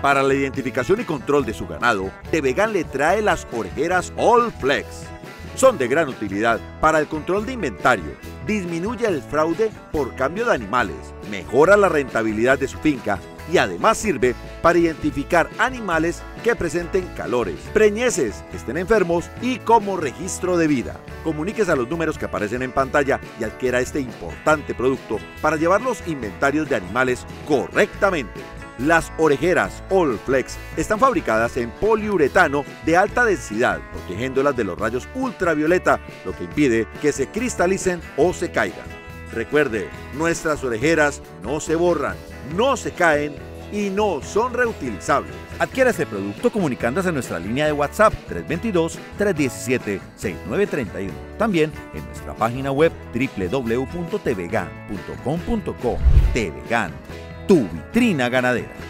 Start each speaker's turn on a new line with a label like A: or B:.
A: Para la identificación y control de su ganado, Tevegan le trae las orejeras All Flex. Son de gran utilidad para el control de inventario, disminuye el fraude por cambio de animales, mejora la rentabilidad de su finca y además sirve para identificar animales que presenten calores, preñeces, estén enfermos y como registro de vida. Comuníquese a los números que aparecen en pantalla y adquiera este importante producto para llevar los inventarios de animales correctamente. Las orejeras All Flex están fabricadas en poliuretano de alta densidad, protegiéndolas de los rayos ultravioleta, lo que impide que se cristalicen o se caigan. Recuerde, nuestras orejeras no se borran, no se caen y no son reutilizables. Adquiera este producto comunicándose a nuestra línea de WhatsApp 322-317-6931. También en nuestra página web www.tevegan.com.co. Tevegan, tu vitrina ganadera.